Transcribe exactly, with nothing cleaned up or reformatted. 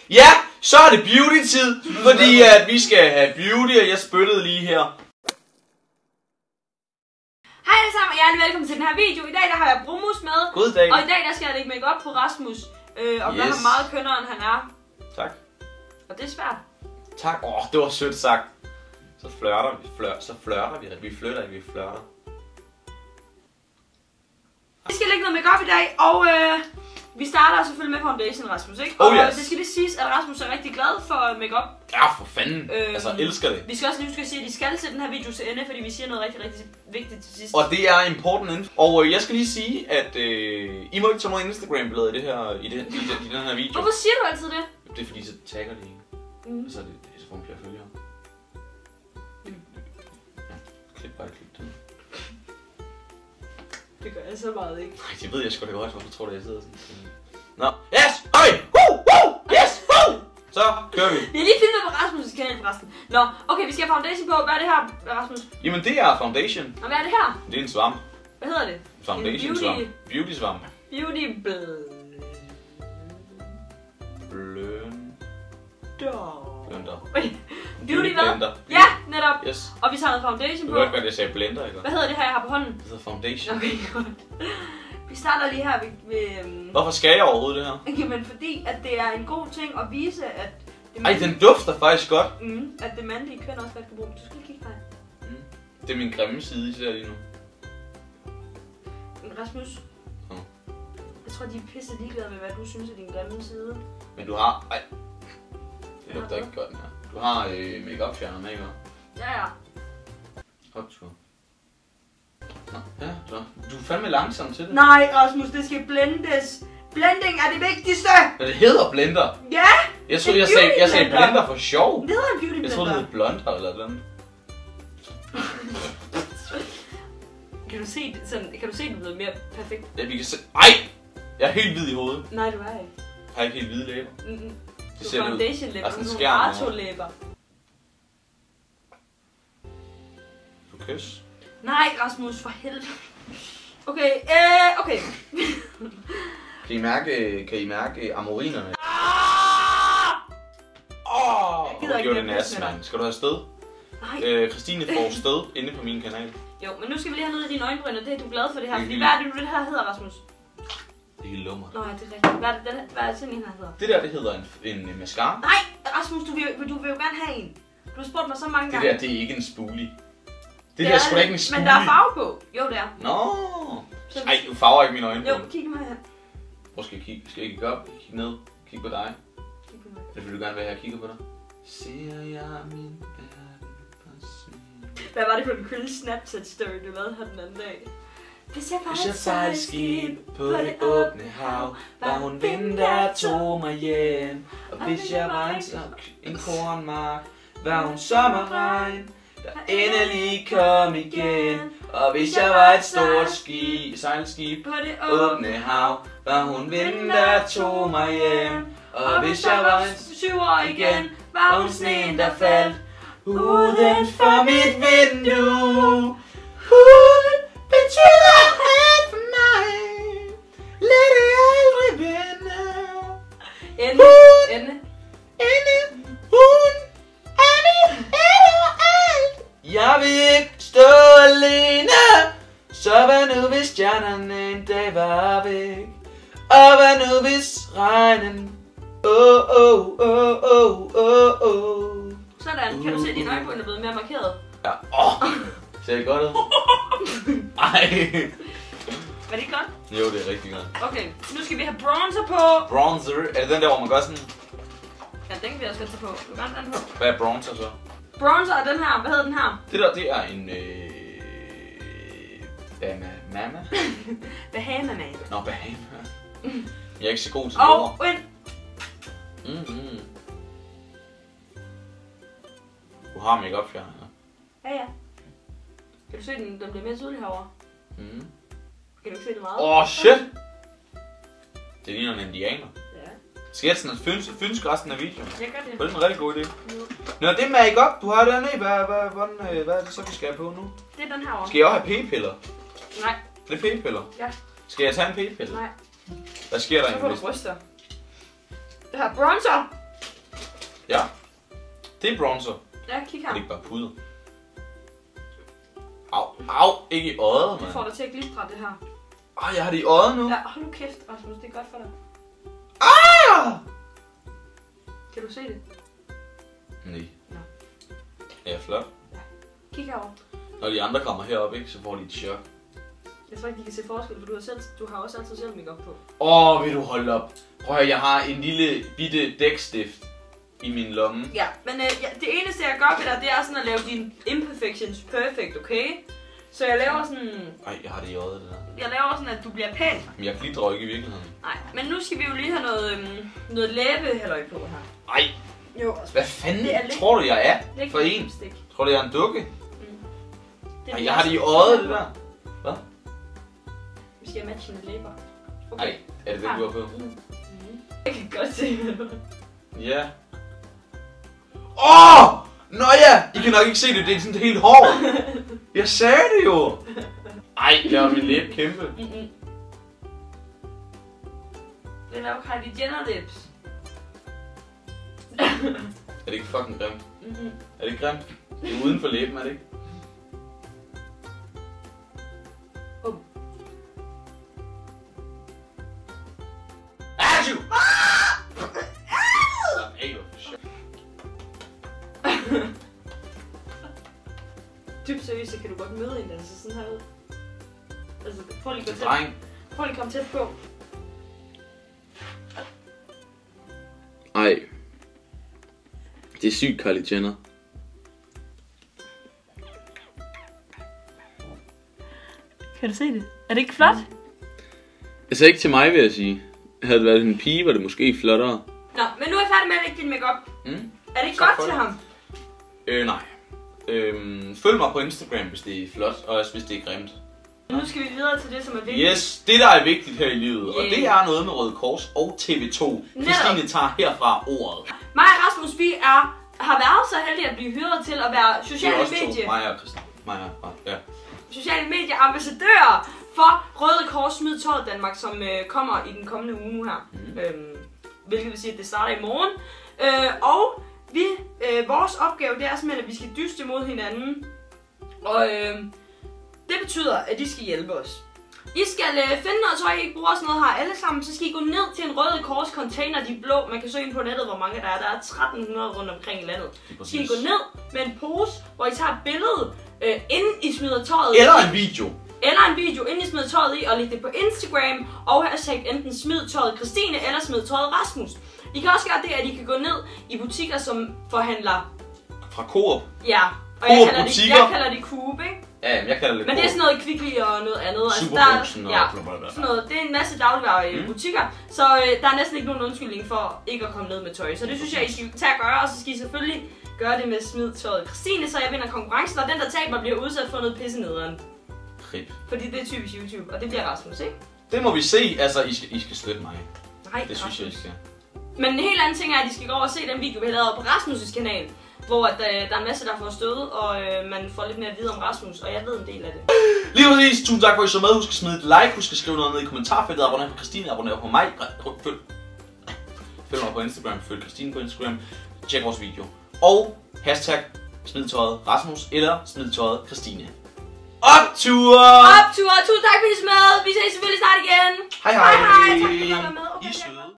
Ja, så er det beauty-tid, fordi at vi skal have beauty, og jeg spyttede lige her. Hej alle sammen, og hjertelig velkommen til den her video. I dag der har jeg Brumus med. God dag. Og i dag der skal jeg lægge make op på Rasmus. Øh, og gøre Yes. ham meget kønnere, end han er. Tak. Og det er svært. Tak. Åh, oh, det var sødt sagt. Så flørter vi, flør, så flørter vi, vi flytter, vi flørter. Vi skal lægge noget make op i dag, og øh, vi starter selvfølgelig med foundation, Rasmus, ikke? Oh, og yes. det skal lige siges, at Rasmus er rigtig glad for make op. Ja, for fanden. Øhm, altså, elsker det. Vi skal også lige huske at sige, at de skal se den her video til ende, fordi vi siger noget rigtig, rigtig vigtigt til sidst. Og det er important info. Og øh, jeg skal lige sige, at øh, I må ikke tage noget Instagram-billede i, det her, i, det, i, det, i den her video. Hvorfor siger du altid det? Det er fordi, så tagger de ikke. Mm. Og så er det, så får man flere følgere. Mm. Ja, klip bare, klip den. Det gør jeg så meget ikke. Nej, det ved jeg sgu da godt, hvorfor tror du, jeg sidder sådan. Nå, yes! Okay! Woo! Woo! Yes! Woo! Så kører vi. Vi har lige filmet på Rasmus' kanal forresten. Nå, okay, vi skal have foundation på. Hvad er det her, Rasmus? Jamen, det er foundation. Og hvad er det her? Det er en svamp. Hvad hedder det? Foundation beauty- svamp. Beauty svamp. Beauty blender. Blender. Beauty hvad? blender. Ja, netop. Yes. Og vi tager noget foundation Du på. ved ikke, hvad jeg sagde blender, ikke? Hvad hedder det her, jeg har på hånden? Det hedder foundation. Okay, godt. Vi starter lige her ved... ved um... Hvorfor skal jeg overhovedet det her? Jamen, fordi at det er en god ting at vise, at... Det Ej, den dufter faktisk godt. Mm, at det mandlige køn også godt kan bruge. Du skal lige kigge på det. Mm. Det er min grimme side, I ser lige nu. Rasmus. Ja. Jeg tror, de er pisse ligeglade med, hvad du synes er din grimme side. Men du har... Ej. Det lugter ikke godt, den her. Du har øh, make-up fjerner med, ikke? Ja, ja. Optur. Nå, ja, så. Du er fandme langsom til det. Nej, Rasmus, det skal blendes. Blending er det vigtigste. Men det hedder blender. Ja! Jeg troede, jeg sagde, jeg sagde blender for sjov. Det hedder en beauty blender. Jeg troede, det hed blonder eller noget. Kan du se det sådan? Kan du se det blevet mere perfekt? Ja, vi kan se... Ej! Jeg er helt hvid i hovedet. Nej, du er ikke. Jeg har ikke helt hvide læber. Mm -mm. Det Du ser ud. foundation læber, Altså en sådan skærm, nogle ja. Arto-læber. Du kys. Nej, Rasmus, for helvede. Okay, øh, okay. Kan I mærke, kan I mærke amorinerne? Ah! Åh! Jeg Oh, gider du ikke gjorde det mere næste, pis med mand. Skal du have sted? Nej. Øh, Christine får sted inde på min kanal. Jo, men nu skal vi lige have noget i dine øjenbryn, og det er du glad for det her. Det er Fordi helt- hvad er det nu, det her hedder, Rasmus? Det er helt lummer. Nå, ja, det er rigtigt. Hvad er det, den, hvad er det sådan en her hedder? Det der, det hedder en, en mascara. Nej, Rasmus, du vil, du vil jo gerne have en. Du har spurgt mig så mange Det gange. der, det er ikke en spoolie. Det, det der er er sgu da ikke en spoolie. Men der er farve på. Jo, det er. Nå. Så Ej, du farver ikke mine øjne. Jo, kig mig her. Hvor skal jeg kigge? Skal jeg kigge op? Kig ned? Kig på dig? Kig på mig. Eller vil du gerne være her og kigge på dig? Ser jeg min verden forsvinde? Hvad var det for en cool Snapchat-story, du lavede her den anden dag? Hvis jeg var Hvis jeg et sejlskib på det åbne hav, var hun vind, der tog mig hjem. Og hvis jeg var en, en kornmark, var hun sommerregn, der endelig kom igen. Og hvis jeg var et stort ski, sejlskib på det åbne hav, var hun vind, der tog mig hjem. Og hvis jeg var en syv år igen, var hun sneen, der faldt uden for mit vindue. Hun betyder alt for mig. Lad det aldrig vende. Ende, ende. Ende. Hun er mit alt. Jeg vil ikke stå alene. Så hvad nu hvis stjernerne en dag var væk? Og hvad nu hvis regnen? Åh, åh, åh, åh, åh, åh. Sådan, kan du se, at dine øjenbryn er blevet mere markeret? Ja, åh. Ser det godt ud? Ej. Var det ikke godt? Jo, det er rigtig godt. Okay, nu skal vi have bronzer på. Bronzer. Er det den der, hvor man gør sådan? Ja, den kan vi også godt tage på. Du kan gerne den på. Hvad er bronzer så? Bronzer er den her. Hvad hedder den her? Det der, det er en... Øh... Bahama. Mama? Bahama Man. Nå, Bahama. Jeg er ikke så god til Og ind. Mm-hmm. Du har make-up fjerner. Ja, ja. Kan du se, den, den bliver mere tydelig herovre? Mm. Kan du ikke se det meget? Åh, oh, shit! Det ligner en indianer. Ja. Skal jeg sådan fynske, fynske resten af videoen? Jeg gør det. Det er en rigtig god idé. Jo. Nå, det er make-up, du har dernede. Hvad, hvad, hvordan, øh, hvad er det så, vi skal have på nu? Det er den herovre. Skal jeg også have p-piller? Nej. Det er p-piller? Ja. Skal jeg tage en p-pille? Nej. Hvad sker der Så får egentlig? du bryster. Det her bronzer. Ja. Det er bronzer. Ja, kig Det her. er ikke bare puder. Au, au, ikke i øjet, Du mand. får dig til at glistre det her. Ej, jeg har det i øjet nu. Ja, hold nu kæft, Rasmus, det er godt for dig. Ah! Kan du se det? Nej. Nå. Er jeg flot? Kig herover. Når de andre kommer herop, ikke, så får de et chok. Jeg tror ikke, de kan se forskel, for du har, selv, du har også altid selv make-up på. Åh, oh, vil du holde op? Prøv at høre, jeg har en lille bitte dækstift i min lomme. Ja, men øh, ja, det eneste jeg gør ved dig, det er sådan at lave dine imperfections perfect, okay? Så jeg laver sådan... Ej, jeg har det i øjet, det der. Jeg laver sådan, at du bliver pæn. Men jeg glitrer ikke i virkeligheden. Nej, men nu skal vi jo lige have noget, øhm, noget læbehalløj på her. Ej, Jo, hvad fanden Det er lidt- tror du, jeg er læg for en? lipstick. Tror du, jeg er en dukke? Det er Ej, jeg har det i øjet, det der. Hvad? Vi skal have matchende læber. Okay. Ej, er det det, du har på? Mm. Mm. Jeg kan godt se, hvad du Ja. Åh! Oh! Nå ja! I kan nok ikke se det, det er sådan helt hårdt. Jeg sagde det jo! Ej, jeg har min læbe kæmpe. Mm-mm. Det laver Kylie Jenner lips. Er det ikke fucking grimt? Mm-hmm. Er det ikke grimt? Det er uden for læben, er det ikke? Oh. Achoo! Slap af, du. Dybt seriøst, så kan du godt møde en, der ser sådan her ud. Altså, prøv lige at gå tæt. Dreng. Prøv lige at komme tæt på. Ej. Det er sygt, Kylie Jenner. Kan du se det? Er det ikke flot? Altså ikke til mig, vil jeg sige. Havde det været en pige, var det måske flottere. Nå, men nu er jeg færdig med at lægge din makeup. Mm. Er det ikke Tak godt for til det. ham? Øh, nej. Øhm, følg mig på Instagram, hvis det er flot, og også hvis det er grimt. Nu skal vi videre til det, som er vigtigt. Yes, det der er vigtigt her i livet, yeah. og Yeah. det er noget med Røde Kors og T V to. Christine tager herfra ordet. Mig og Rasmus, vi er, har været så heldige at blive hyret til at være Det er sociale også to. medier, Mig og Christine. Mig og, ja. sociale medieambassadører for Røde Kors Smid Tøjet Danmark, som øh, kommer i den kommende uge nu her. Mm. Øhm, hvilket vil sige, at det starter i morgen. Øh, og vi, øh, vores opgave, det er simpelthen, at vi skal dyste mod hinanden. Og øh, det betyder, at de skal hjælpe os. I skal øh, finde noget tøj, I ikke bruger sådan noget her alle sammen, så skal I gå ned til en Røde Kors container, de blå. Man kan søge ind på nettet, hvor mange der er. Der er tretten hundrede rundt omkring i landet. Så skal I gå ned med en pose, hvor I tager et billede, øh, inden I smider tøjet Eller i. en video. Eller en video, inden I smider tøjet i, og lægge det på Instagram. Og hashtag enten smid tøjet Christine, eller smid tøjet Rasmus. I kan også gøre det, at I kan gå ned i butikker, som forhandler. Fra Coop. Ja, og Coop jeg kalder, det, butikker. jeg kalder det Coop, ikke? Ja, jamen, jeg kalder det Men det er Coop. sådan noget Kvickly og noget andet. Altså, der, Superbrugsen og ja, blablabla. sådan noget. Det er en masse dagligvarer Mm. butikker, så øh, der er næsten ikke nogen undskyldning for ikke at komme ned med tøj. Så det synes jeg, I skal tage at gøre, og så skal I selvfølgelig gøre det med smid tøjet Christine, så jeg vinder konkurrencen, og den der taber bliver udsat for noget pisse nederen. Rip. Fordi det er typisk YouTube, og det bliver Rasmus, ikke? Det må vi se. Altså, I skal, I skal støtte mig. Nej, Det synes jeg, I skal. Men en helt anden ting er, at de skal gå over og se den video, vi har lavet på Rasmus' kanal. Hvor at, øh, der er en masse, der får stød, og øh, man får lidt mere at vide om Rasmus, og jeg ved en del af det. Lige præcis. Tusind tak for, at I så med. Husk at smide et like. Husk at skrive noget ned i kommentarfeltet. Abonner på Christine. Abonner på mig. Følg, følg mig på Instagram. Følg Christine på Instagram. Tjek vores video. Og hashtag smid tøjet Rasmus eller smid tøjet Christine. Optur! Optur! Tusind tak, fordi I så med. Vi ses selvfølgelig snart igen. Hej hej. Hej, hej. Tak fordi I var med. Okay, I er søde.